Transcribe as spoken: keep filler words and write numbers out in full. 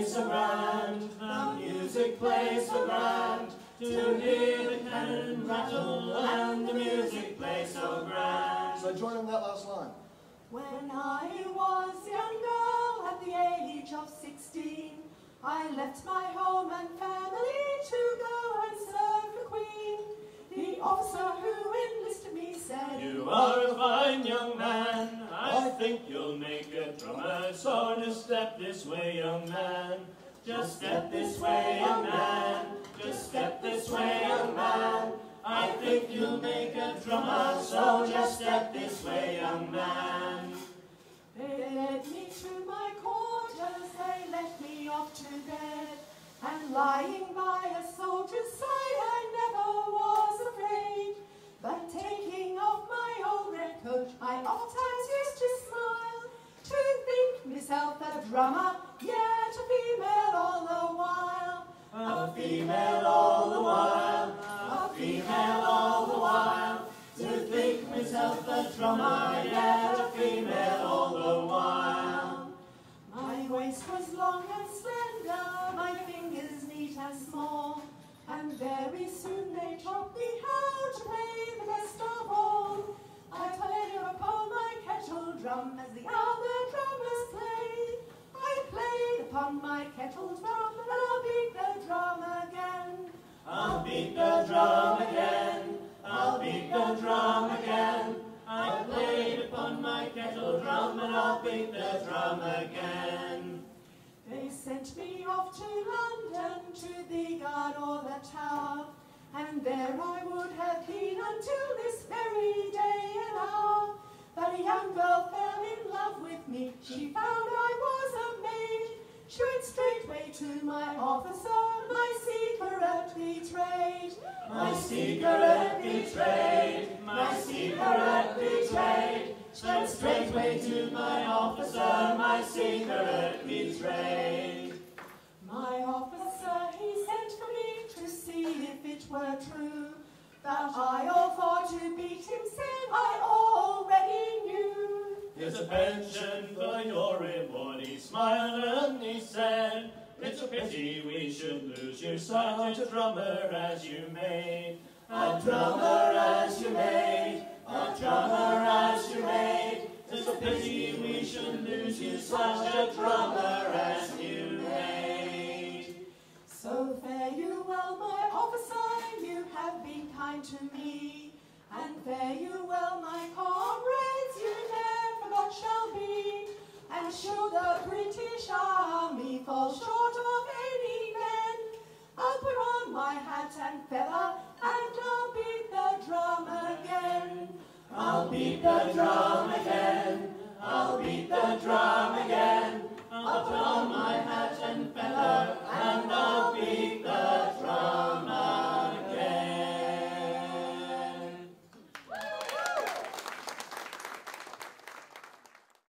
plays so grand, the music plays so grand, to hear the cannon rattle and the music plays so grand. So join in that last line. When I was a young girl at the age of sixteen, I left my home and family to go and serve the Queen. The officer who enlisted me said, "You are a fine young man, I think you'll make a drummer, so just step this way, young man. Just step this way, young man, just step this way, young man. I think you'll make a drummer, so just step this way, young man." They led me to my quarters, they led me off to bed, and lying by a soldier's side I never was afraid. But taking off my old red coat, I oftentimes used to smile, to think myself a drummer, yet a female all the while. A female all the while, a female all the while, to think myself a drummer, yet a female all the while. My waist was long and slender, my fingers neat and small, and very soon they taught me how to play the best of all. I played upon my kettle drum as the other drummers played. I played upon my kettle drum and I'll beat the drum again. I'll beat the drum again, I'll beat the drum again. I played upon my kettle drum and I'll beat the drum again. They sent me off to London, to the guard or the tower, and there I would have been until this very day and hour. But a young girl fell in love with me, she found I was a maid. She went straightway to my officer, my secret betrayed. My secret betrayed, my secret betrayed. Went straightway to my officer, my secret betrayed. My officer, he sent for me to see if it were true, that I all for to beat him said I already knew. Here's a pension for your reward, he smiled and he said, "It's a pity we should lose you, such a drummer as you made. A drummer as you made, a drummer as you made. It's a pity we should lose you, such a drummer as you made." So fare you well, my officer, you have been kind to me, and fare you well, my comrades, you never forgot shall be. And should the British Army fall short of any men, I'll put on my hat and feather, and I'll beat the drum again. I'll beat the drum again,